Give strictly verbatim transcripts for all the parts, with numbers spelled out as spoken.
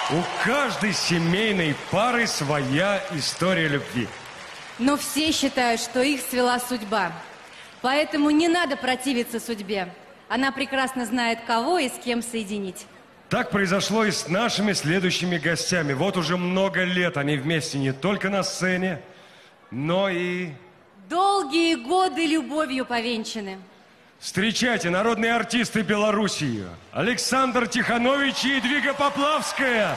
У каждой семейной пары своя история любви. Но все считают, что их свела судьба. Поэтому не надо противиться судьбе. Она прекрасно знает, кого и с кем соединить. Так произошло и с нашими следующими гостями. Вот уже много лет они вместе не только на сцене, но и... Долгие годы любовью повенчаны. Встречайте, народные артисты Белоруссии. Александр Тиханович и Едвига Поплавская.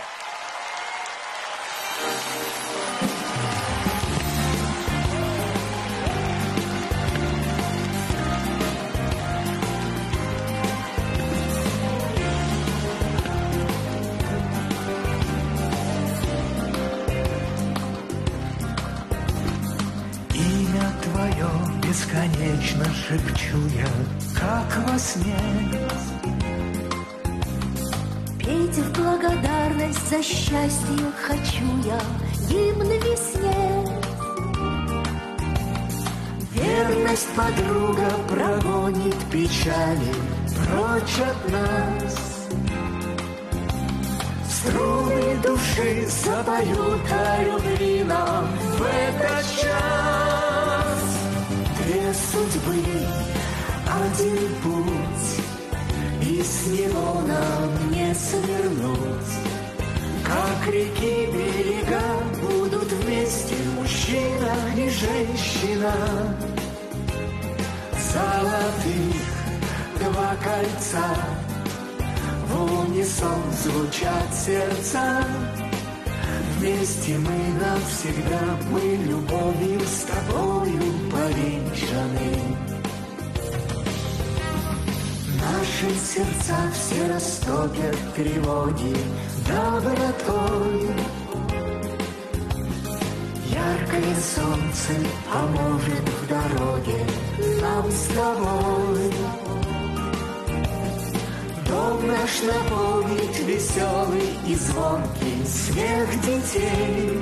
Имя твое бесконечно шепчу я, как во сне. Петь в благодарность за счастье хочу я, гимн весне. Верность подруга прогонит печали прочь от нас. Струны души запоют о любви нам в этот час. Две судьбы, один путь, и с него нам не свернуть. Как реки берега будут вместе мужчина и женщина. Золотых два кольца, в унисон звучат сердца. Вместе мы навсегда, мы любовью с тобою повенчаны. Наши сердца все растопят тревоги добротой. Яркое солнце поможет в дороге нам с тобой. Дом наш наполнит веселый и звонкий смех детей.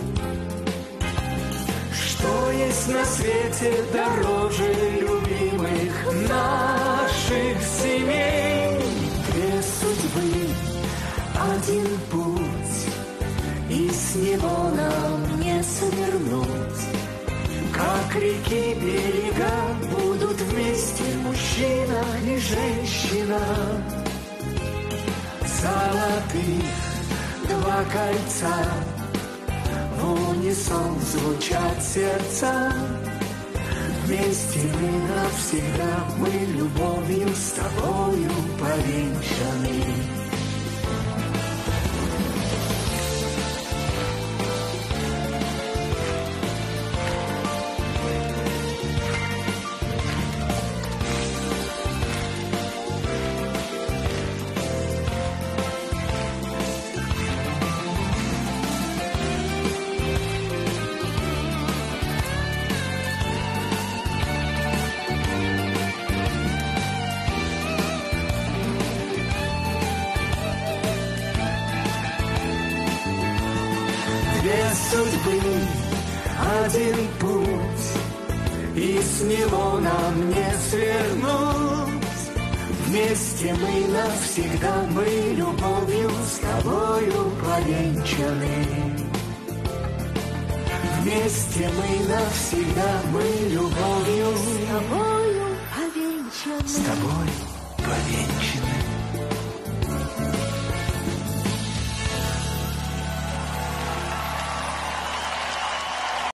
Что есть на свете дороже любимых наших семей? Две судьбы, один путь, и с него нам не свернуть. Как реки берега будут вместе мужчина и женщина. Золотых два кольца, в унисон звучат сердца. Вместе мы навсегда, мы любовью с тобою повенчаны. Две судьбы, один путь, и с него нам не свернуть. Вместе мы навсегда, мы любовью с тобою повенчаны. Вместе мы навсегда, мы любовью С тобою повенчаны. с тобой повенчаны.